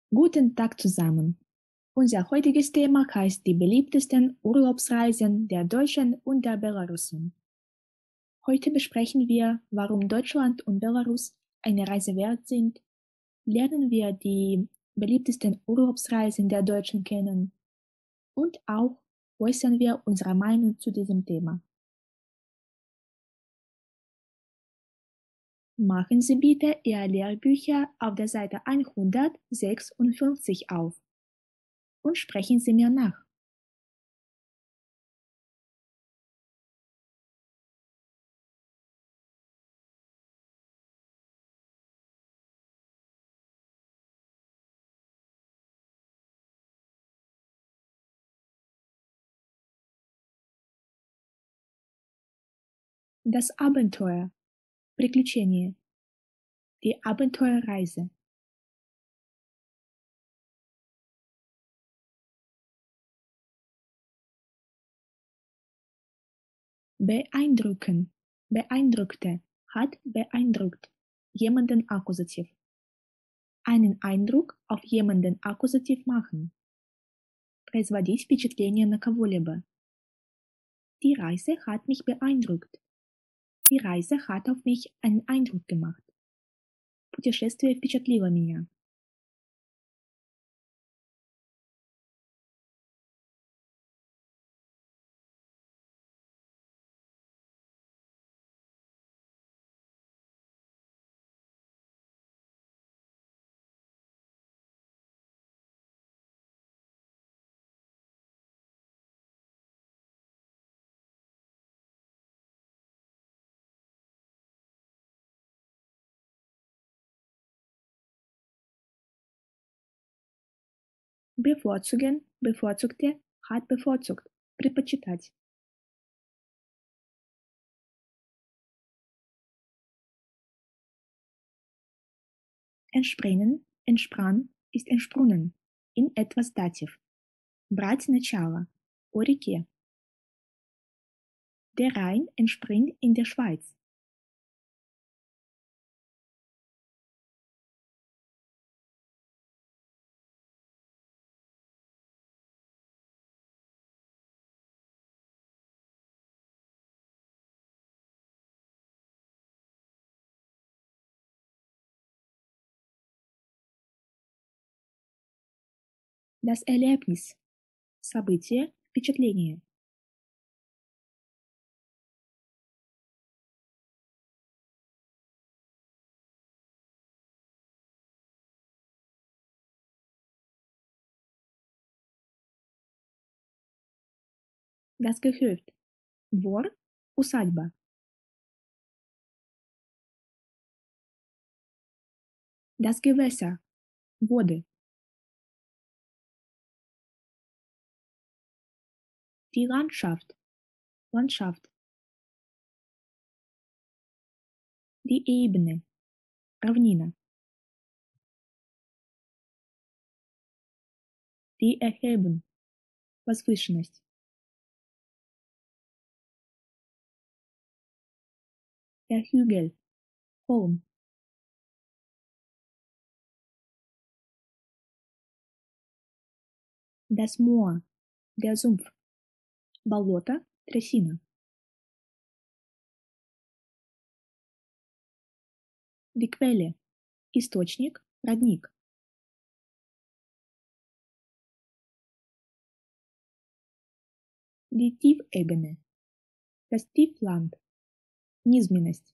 Guten Tag zusammen. Unser heutiges Thema heißt die beliebtesten Urlaubsreisen der Deutschen und der Belarussen. Heute besprechen wir, warum Deutschland und Belarus eine Reise wert sind, lernen wir die beliebtesten Urlaubsreisen der Deutschen kennen und auch äußern wir unsere Meinung zu diesem Thema. Machen Sie bitte Ihre Lehrbücher auf der Seite 156 auf und sprechen Sie mir nach. Das Abenteuer, Приключения, die Abenteuerreise. Beeindrucken, beeindruckte, hat beeindruckt, jemanden Akkusativ. Einen Eindruck auf jemanden Akkusativ machen. Производить впечатление на кого-либо. Die Reise hat mich beeindruckt. Die Reise hat auf mich einen Eindruck gemacht. Путешествие впечатлило меня. Bevorzugen, bevorzugte, hat bevorzugt, предпочитать. Entspringen, entsprang, ist entsprungen, in etwas Dativ. Брать начало, о реке. Der Rhein entspringt in der Schweiz. Das Erlebnis, событие, впечатление. Das Gehöft, двор, усадьба. Das Gewässer, воды. Die Landschaft, Landschaft. Die Ebene, равнина. Die Erhebung, возвышенность. Der Hügel, Holm. Das Moor, der Sumpf. Болото, трясина. Die Quelle, источник, родник. Die Tiefebene, das Tiefland, низменность.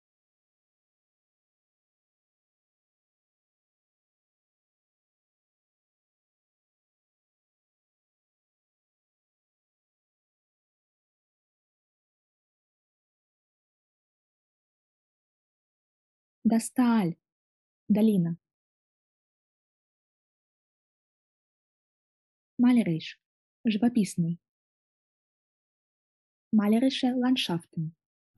Das Tal, долина. Malerisch, живописный. Malerische Landschaften.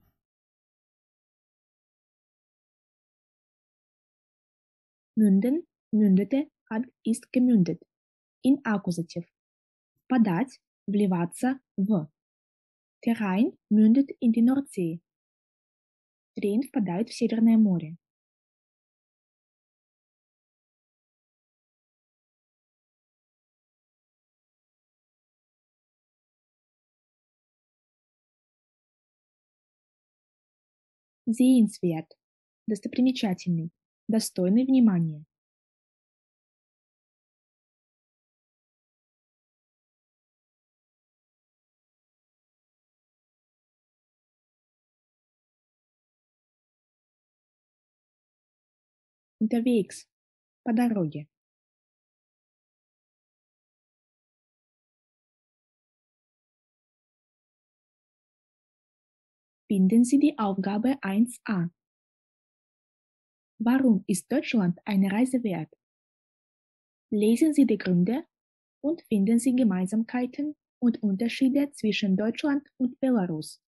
Münden, mündete, hat, ist gemündet. In Akkusativ. Впадать, вливаться в. Der Rhein mündet in die Nordsee. Рейн впадает в Северное море. Sehenswert, достопримечательный, достойный внимания. Unterwegs, по дороге. Finden Sie die Aufgabe 1a. Warum ist Deutschland eine Reise wert? Lesen Sie die Gründe und finden Sie Gemeinsamkeiten und Unterschiede zwischen Deutschland und Belarus.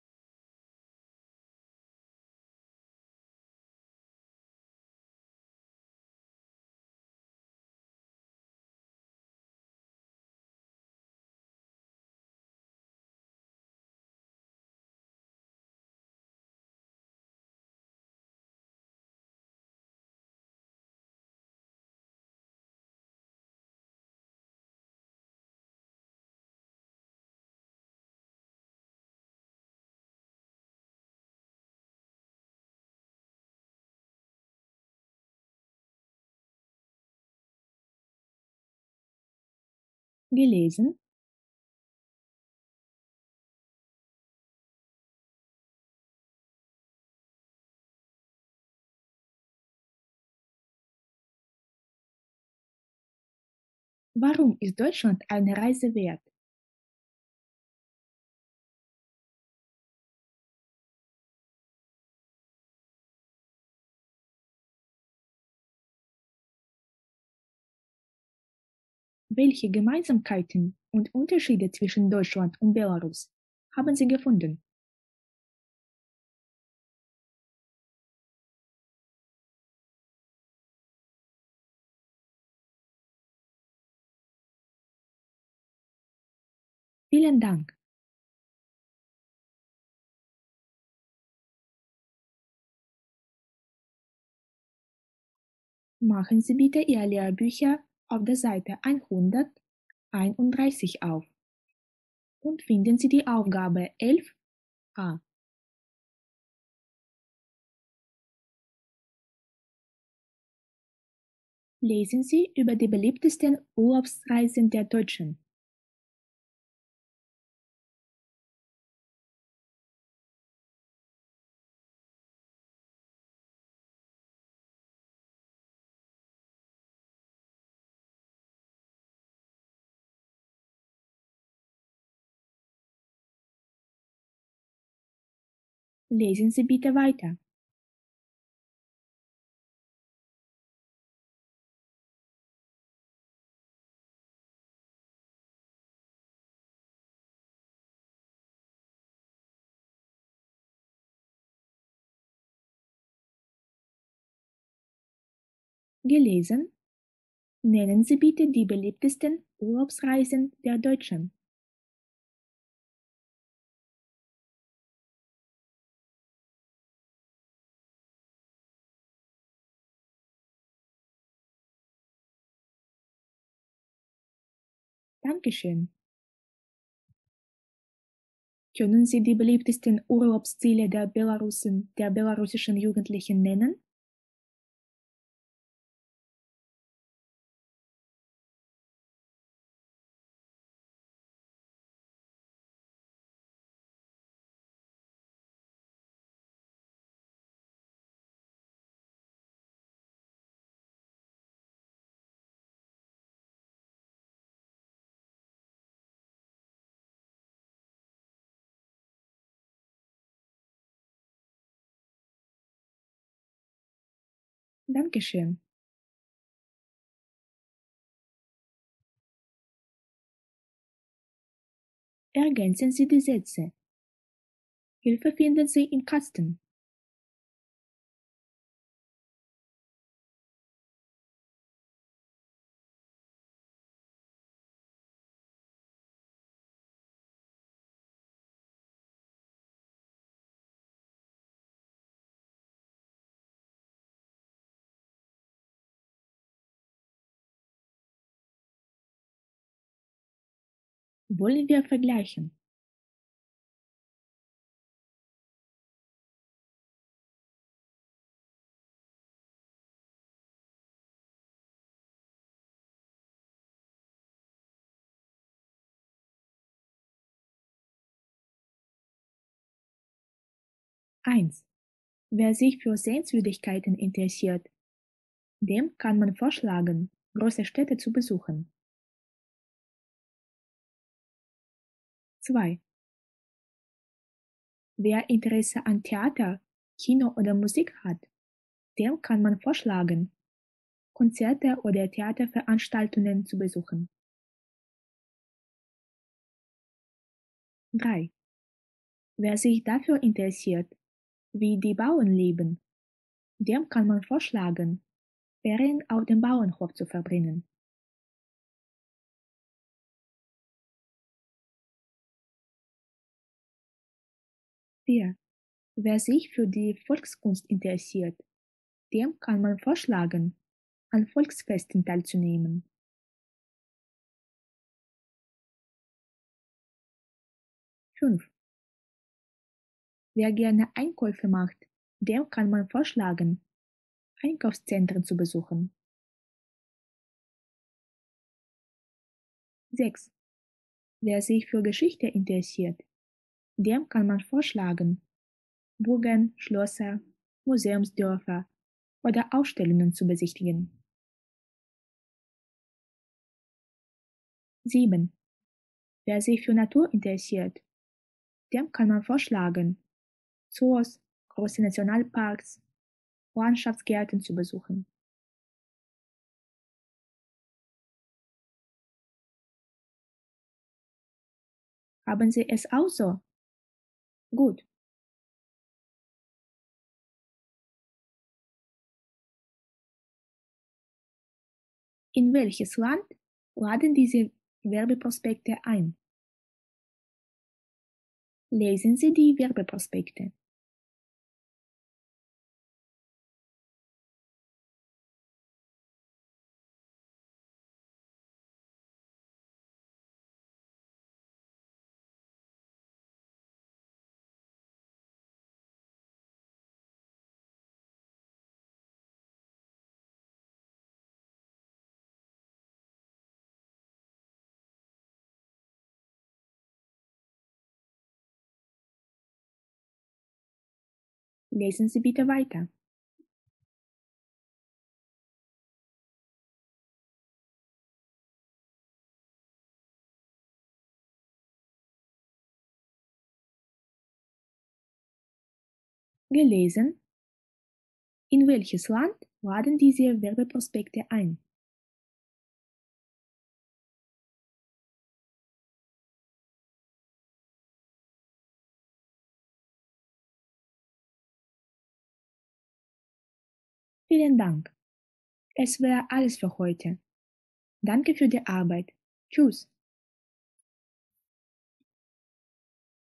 Gelesen, warum ist Deutschland eine Reise wert? Welche Gemeinsamkeiten und Unterschiede zwischen Deutschland und Belarus haben Sie gefunden? Vielen Dank. Machen Sie bitte Ihr Lehrbücher auf der Seite 131 auf und finden Sie die Aufgabe 11a. Lesen Sie über die beliebtesten Urlaubsreisen der Deutschen. Lesen Sie bitte weiter. Gelesen? Nennen Sie bitte die beliebtesten Urlaubsreisen der Deutschen. Dankeschön. Können Sie die beliebtesten Urlaubsziele der belarussischen Jugendlichen nennen? Dankeschön. Ergänzen Sie die Sätze. Hilfe finden Sie im Kasten. Wollen wir vergleichen? 1. Wer sich für Sehenswürdigkeiten interessiert, dem kann man vorschlagen, große Städte zu besuchen. 2. Wer Interesse an Theater, Kino oder Musik hat, dem kann man vorschlagen, Konzerte oder Theaterveranstaltungen zu besuchen. 3. Wer sich dafür interessiert, wie die Bauern leben, dem kann man vorschlagen, Ferien auf dem Bauernhof zu verbringen. 4. Wer sich für die Volkskunst interessiert, dem kann man vorschlagen, an Volksfesten teilzunehmen. 5. Wer gerne Einkäufe macht, dem kann man vorschlagen, Einkaufszentren zu besuchen. 6. Wer sich für Geschichte interessiert, dem kann man vorschlagen, Burgen, Schlösser, Museumsdörfer oder Ausstellungen zu besichtigen. 7. Wer sich für Natur interessiert, dem kann man vorschlagen, Zoos, große Nationalparks, Landschaftsgärten zu besuchen. Haben Sie es auch so? Gut. In welches Land laden diese Werbeprospekte ein? Lesen Sie die Werbeprospekte. Lesen Sie bitte weiter. Gelesen. In welches Land laden diese Werbeprospekte ein? Vielen Dank. Es wäre alles für heute. Danke für die Arbeit. Tschüss.